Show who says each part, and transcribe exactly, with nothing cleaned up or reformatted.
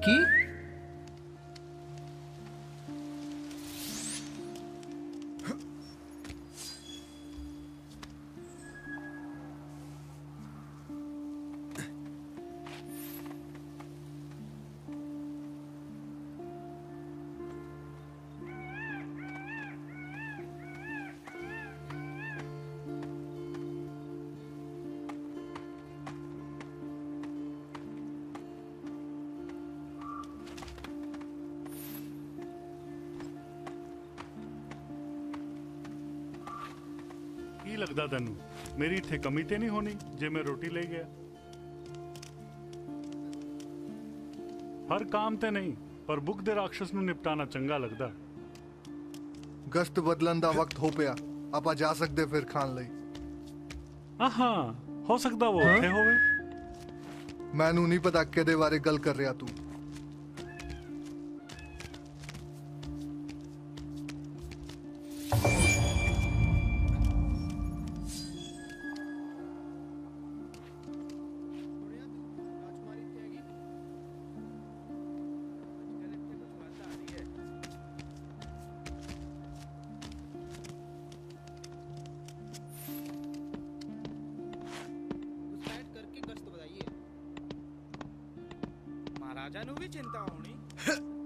Speaker 1: की
Speaker 2: ਕੀ ਲੱਗਦਾ ਤੈਨੂੰ ਮੇਰੀ ਇੱਥੇ ਕਮੀ ਤੇ ਨਹੀਂ ਹੋਣੀ ਜੇ ਮੈਂ ਰੋਟੀ ਲੈ ਗਿਆ? ਹਰ ਕੰਮ ਤੇ ਨਹੀਂ, ਪਰ ਭੁੱਖ ਦੇ ਰਾਖਸ਼ ਨੂੰ ਨਿਪਟਾਣਾ ਚੰਗਾ ਲੱਗਦਾ।
Speaker 3: ਗਸ਼ਤ ਬਦਲਣ ਦਾ ਵਕਤ ਹੋ ਪਿਆ, ਆਪਾਂ ਜਾ ਸਕਦੇ ਫਿਰ ਖਾਣ ਲਈ।
Speaker 2: ਆਹਾਂ, ਹੋ ਸਕਦਾ ਉਹ ਉੱਥੇ ਹੋਵੇ।
Speaker 3: ਮੈਨੂੰ ਨਹੀਂ ਪਤਾ ਕਿਹਦੇ ਬਾਰੇ ਗੱਲ ਕਰ ਰਿਹਾ ਤੂੰ।
Speaker 4: महाराजा नू भी चिंता होनी।